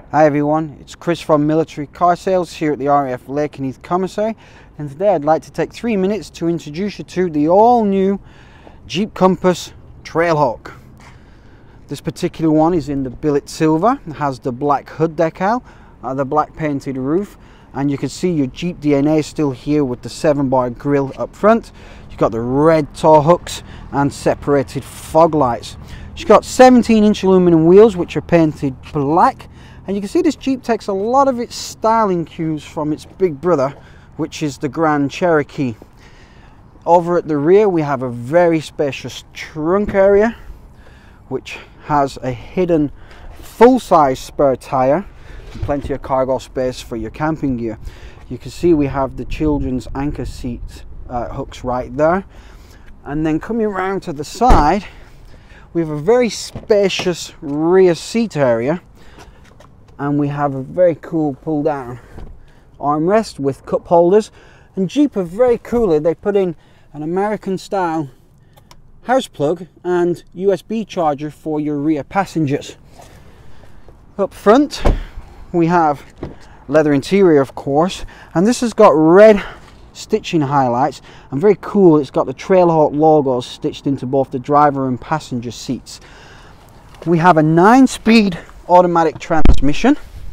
Hi everyone, it's Chris from Military Car Sales here at the RAF Lakenheath Commissary, and today I'd like to take 3 minutes to introduce you to the all-new Jeep Compass Trailhawk. This particular one is in the billet silver. It has the black hood decal, the black painted roof, and you can see your Jeep DNA still here with the 7-bar grille up front. You've got the red tow hooks and separated fog lights. You've got 17-inch aluminum wheels which are painted black. And you can see this Jeep takes a lot of its styling cues from its big brother, which is the Grand Cherokee. Over at the rear we have a very spacious trunk area, which has a hidden full-size spare tyre and plenty of cargo space for your camping gear. You can see we have the children's anchor seat hooks right there. And then coming around to the side, we have a very spacious rear seat area. And we have a very cool pull down armrest with cup holders. And Jeep are very cool. They put in an American style house plug and USB charger for your rear passengers. Up front we have leather interior, of course, and this has got red stitching highlights and very cool. It's got the Trailhawk logos stitched into both the driver and passenger seats. We have a 9-speed automatic transmission,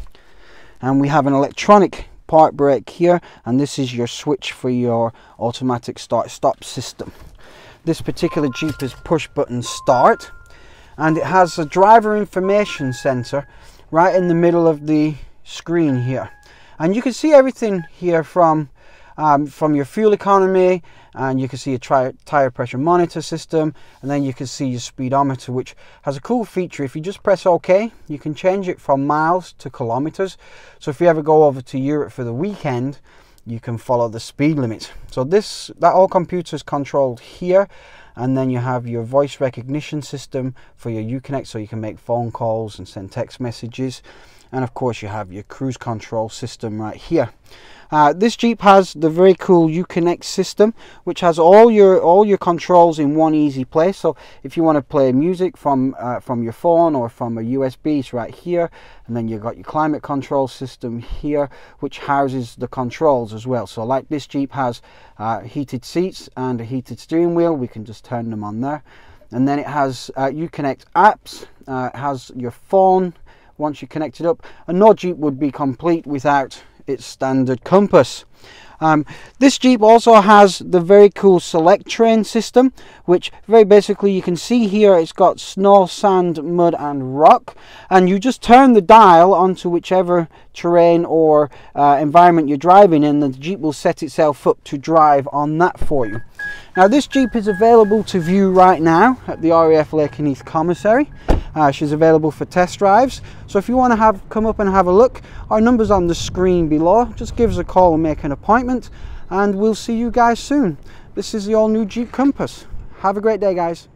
and we have an electronic park brake here, and this is your switch for your automatic start stop system. This particular Jeep is push button start, and it has a driver information center right in the middle of the screen here, and you can see everything here from your fuel economy, and you can see a tire pressure monitor system, and then you can see your speedometer, which has a cool feature. If you just press OK, you can change it from miles to kilometers. So if you ever go over to Europe for the weekend, you can follow the speed limit. So that all computers controlled here, and then you have your voice recognition system for your Uconnect, so you can make phone calls and send text messages. And of course you have your cruise control system right here. This Jeep has the very cool Uconnect system, which has all your controls in one easy place. So if you want to play music from your phone or from a USB, it's right here. And then you've got your climate control system here, which houses the controls as well. So like this Jeep has heated seats and a heated steering wheel, we can just turn them on there. And then it has Uconnect apps. It has your phone once you connect it up, and no Jeep would be complete without its standard compass. This Jeep also has the very cool select train system, which very basically you can see here it's got snow, sand, mud and rock, and you just turn the dial onto whichever terrain or environment you're driving in, and the Jeep will set itself up to drive on that for you. Now this Jeep is available to view right now at the RAF Lakenheath Commissary. She's available for test drives, so if you want to come up and have a look, our number's on the screen below. Just give us a call and make an appointment, and we'll see you guys soon. This is the all new Jeep Compass. Have a great day, guys.